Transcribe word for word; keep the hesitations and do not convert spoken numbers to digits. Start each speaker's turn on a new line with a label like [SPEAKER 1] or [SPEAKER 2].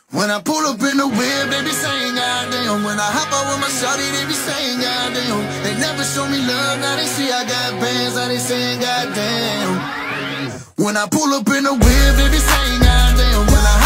[SPEAKER 1] When I pull up in the whip, they be saying goddamn. When I hop out with my shawty, they be saying goddamn. They never show me love, now they see I got bands, now they saying goddamn. When I pull up in the whip, they be saying goddamn. When I